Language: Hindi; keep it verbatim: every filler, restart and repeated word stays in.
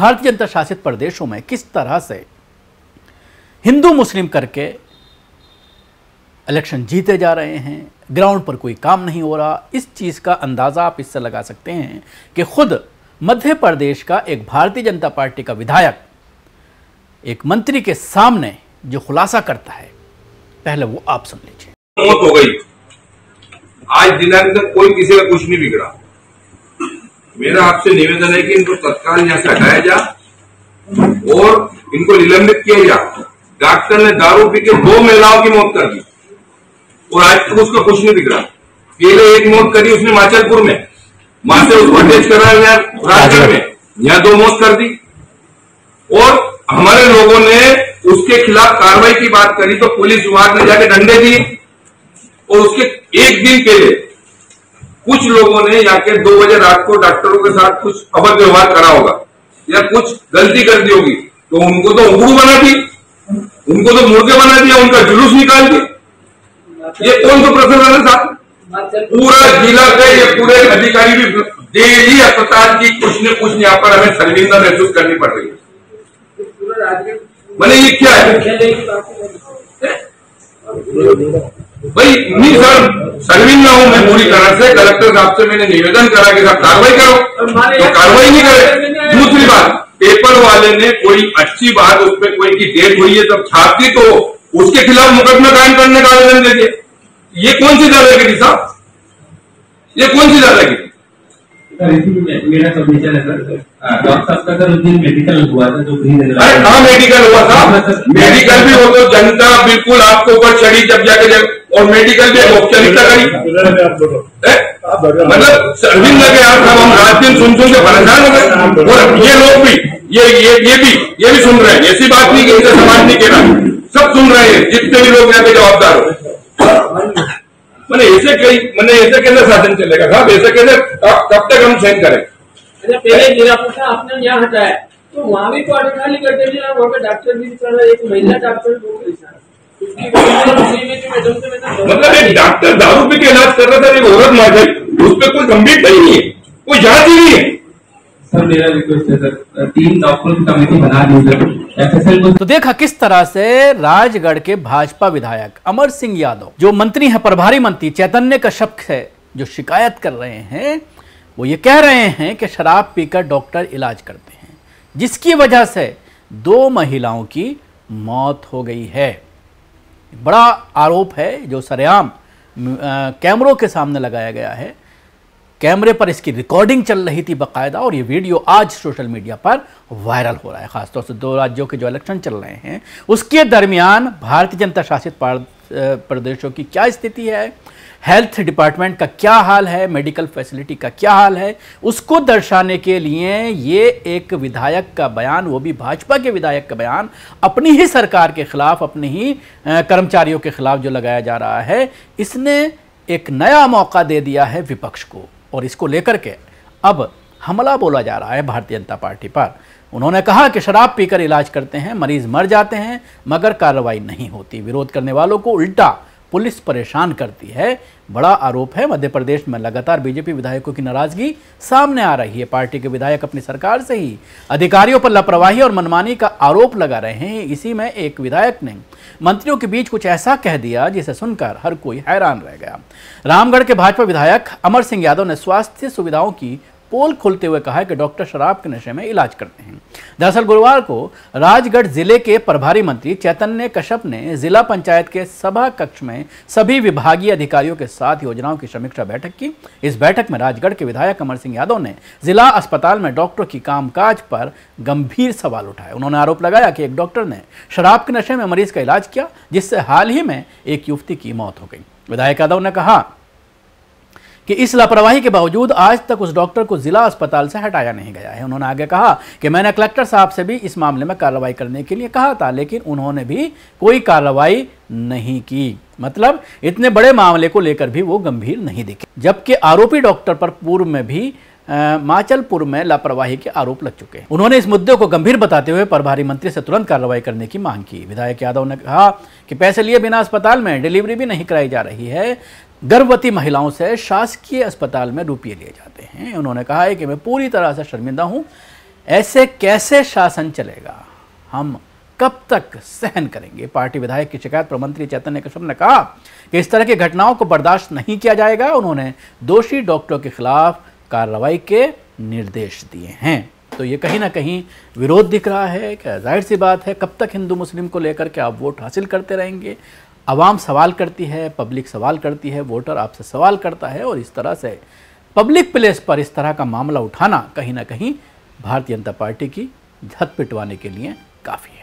भारतीय जनता शासित प्रदेशों में किस तरह से हिंदू मुस्लिम करके इलेक्शन जीते जा रहे हैं, ग्राउंड पर कोई काम नहीं हो रहा। इस चीज़ का अंदाज़ा आप इससे लगा सकते हैं कि खुद मध्य प्रदेश का एक भारतीय जनता पार्टी का विधायक एक मंत्री के सामने जो खुलासा करता है, पहले वो आप सुन लीजिए। मौत हो गई, आज दिनांक तक कोई किसी का कुछ नहीं बिगड़ा। मेरा आपसे निवेदन है कि इनको तत्काल यहां से हटाया जा और इनको निलंबित किया जा। डॉक्टर ने दारू पी के दो महिलाओं की मौत कर दी और आज तक उसका कुछ नहीं बिगड़ा। पहले एक मौत करी उसने माचलपुर में, वहां से उसको अटैच करा यहाँ राजगढ़ में, यहाँ दो मौत कर दी। और हमारे लोगों ने उसके खिलाफ कार्रवाई की बात करी तो पुलिस विभाग ने जाके डंडे दिए और उसके एक दिन पहले कुछ लोगों ने जाके दो बजे रात को डॉक्टरों के साथ कुछ अभद्र व्यवहार करा होगा या कुछ गलती कर दी होगी तो उनको तो उंगड़ू बना दी, उनको तो मुर्गे बना दिया, उनका जुलूस निकाल दिया। ये कौन सा प्रशासन है साहब? पूरा जिला का ये पूरे अधिकारी भी डेली अस्पताल की कुछ न कुछ यहाँ पर हमें शर्मिंदा महसूस करनी पड़ रही है। मैंने ये क्या है भाई? नहीं सर, शर्मिंदा हूं मैं पूरी तरह से। कलेक्टर साहब से मैंने निवेदन करा कि साहब कार्रवाई करो, तो कार्रवाई नहीं करे। दूसरी बात, पेपर वाले ने कोई अच्छी बात उस पर कोई की डेट हुई है तब छापी तो उसके खिलाफ मुकदमा कायम करने का आवेदन दे दिया। ये कौन सी दादागिरी साहब? ये कौन सी दादागिरी? मेरा सबमिशन है सर, डॉक्टर साहब का सर उस दिन मेडिकल हुआ था जो हाँ मेडिकल हुआ था। मेडिकल भी हो तो जनता बिल्कुल आपके ऊपर चढ़ी जब जाके जब, और मेडिकल भी औपचारिकता करी। मतलब सर्विंग लगे आप हम रात दिन सुन सुन के परेशान हो गए। और ये लोग भी ये ये ये भी ये भी सुन रहे हैं। ऐसी बात नहीं कि इनसे समाज नहीं कहना, सब सुन रहे हैं जितने भी लोग यहाँ पे जवाबदार हो। मैंने ऐसे कई मैंने ऐसे कैसे शासन चलेगा साहब? ऐसे कैसे कब तक हम सहन करें? अच्छा, पहले मीरापुर आपने यहाँ हटाया तो वहाँ भी क्वार्टर खाली कर दीजिए। वहाँ पे डॉक्टर भी एक महिला डॉक्टर मतलब एक डॉक्टर दारू पी के इलाज कर रहा था, एक औरत मार गई, उस पर कोई गंभीरता ही नहीं है, कोई जांच ही नहीं है। सर मेरा रिक्वेस्ट है सर, तीन डॉक्टरों की कमेटी बना दी सर, एफएसएल को। तो देखा किस तरह से राजगढ़ के भाजपा विधायक अमर सिंह यादव, जो मंत्री हैं, प्रभारी मंत्री चैतन्य कश्यप से जो शिकायत कर रहे हैं, वो ये कह रहे हैं कि शराब पीकर डॉक्टर इलाज करते हैं, जिसकी वजह से दो महिलाओं की मौत हो गई है। बड़ा आरोप है जो सरेआम कैमरों के सामने लगाया गया है। कैमरे पर इसकी रिकॉर्डिंग चल रही थी बाकायदा, और ये वीडियो आज सोशल मीडिया पर वायरल हो रहा है। खासतौर से दो राज्यों के जो इलेक्शन चल रहे हैं उसके दरमियान भारतीय जनता शासित प्रदेशों की क्या स्थिति है, हेल्थ डिपार्टमेंट का क्या हाल है, मेडिकल फैसिलिटी का क्या हाल है, उसको दर्शाने के लिए ये एक विधायक का बयान, वो भी भाजपा के विधायक का बयान, अपनी ही सरकार के खिलाफ, अपने ही कर्मचारियों के खिलाफ जो लगाया जा रहा है, इसने एक नया मौका दे दिया है विपक्ष को। और इसको लेकर के अब हमला बोला जा रहा है भारतीय जनता पार्टी पर। उन्होंने कहा कि शराब पीकर इलाज करते हैं, मरीज मर जाते हैं, मगर कार्रवाई नहीं होती। विरोध करने वालों को उल्टा पुलिस परेशान करती है। बड़ा आरोप है। मध्य प्रदेश में लगातार बीजेपी विधायकों की नाराजगी सामने आ रही है। पार्टी के विधायक अपनी सरकार से ही अधिकारियों पर लापरवाही और मनमानी का आरोप लगा रहे हैं। इसी में एक विधायक ने मंत्रियों के बीच कुछ ऐसा कह दिया जिसे सुनकर हर कोई हैरान रह गया। रामगढ़ के भाजपा विधायक अमर सिंह यादव ने स्वास्थ्य सुविधाओं की पोल खोलते हुए कहा है कि डॉक्टर शराब के नशे में इलाज करते हैं। दरअसल गुरुवार को राजगढ़ जिले के प्रभारी मंत्री चैतन्य कश्यप ने जिला पंचायत के सभा कक्ष में सभी विभागीय अधिकारियों के साथ योजनाओं की समीक्षा बैठक की। इस बैठक में राजगढ़ के विधायक अमर सिंह यादव ने जिला अस्पताल में डॉक्टरों की कामकाज पर गंभीर सवाल उठाए। उन्होंने आरोप लगाया कि एक डॉक्टर ने शराब के नशे में मरीज का इलाज किया, जिससे हाल ही में एक युवती की मौत हो गई। विधायक यादव ने कहा कि इस लापरवाही के बावजूद आज तक उस डॉक्टर को जिला अस्पताल से हटाया नहीं गया है। उन्होंने आगे कहा कि मैंने कलेक्टर साहब से भी इस मामले में कार्रवाई करने के लिए कहा था, लेकिन उन्होंने भी कोई कार्रवाई नहीं की। मतलब इतने बड़े मामले को लेकर भी वो गंभीर नहीं दिखे, जबकि आरोपी डॉक्टर पर पूर्व में भी माचलपुर में लापरवाही के आरोप लग चुके हैं। उन्होंने इस मुद्दे को गंभीर बताते हुए प्रभारी मंत्री से तुरंत कार्रवाई करने की मांग की। विधायक यादव ने कहा कि पैसे लिए बिना अस्पताल में डिलीवरी भी नहीं कराई जा रही है। गर्भवती महिलाओं से शासकीय अस्पताल में रुपये लिए जाते हैं। उन्होंने कहा है कि मैं पूरी तरह से शर्मिंदा हूं ऐसे कैसे शासन चलेगा, हम कब तक सहन करेंगे। पार्टी विधायक की शिकायत पर मंत्री चैतन्य कश्यप ने कहा कि इस तरह की घटनाओं को बर्दाश्त नहीं किया जाएगा। उन्होंने दोषी डॉक्टरों के खिलाफ कार्रवाई के निर्देश दिए हैं। तो ये कहीं ना कहीं विरोध दिख रहा है कि जाहिर सी बात है, कब तक हिंदू मुस्लिम को लेकर के आप वोट हासिल करते रहेंगे। आवाम सवाल करती है, पब्लिक सवाल करती है, वोटर आपसे सवाल करता है, और इस तरह से पब्लिक प्लेस पर इस तरह का मामला उठाना कहीं ना कहीं भारतीय जनता पार्टी की झट पिटवाने के लिए काफ़ी है।